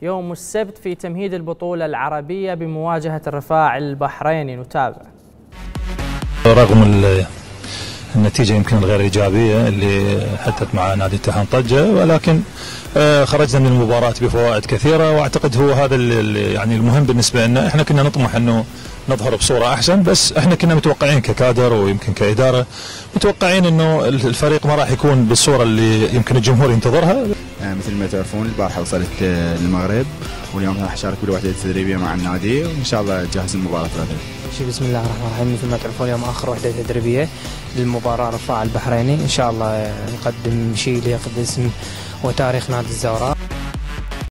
يوم السبت في تمهيد البطولة العربية بمواجهة الرفاع البحريني. نتابع. رغم النتيجة يمكن الغير إيجابية اللي حدثت مع نادي اتحاد طنجة، ولكن خرجنا من المباراة بفوائد كثيرة، واعتقد هو هذا يعني المهم بالنسبة لنا. احنا كنا نطمح انه نظهر بصورة احسن، بس احنا كنا متوقعين ككادر ويمكن كإدارة متوقعين انه الفريق ما راح يكون بالصورة اللي يمكن الجمهور ينتظرها. مثل ما تعرفون البارحة وصلت للمغرب، واليوم راح اشارك بالوحدة التدريبية مع النادي، وان شاء الله جاهز للمباراة. بسم الله الرحمن الرحيم. مثل ما تعرفون اليوم اخر وحدة تدريبية للمباراة الرفاع البحريني، ان شاء الله نقدم شيء يليق باسم وتاريخ نادي الزوراء.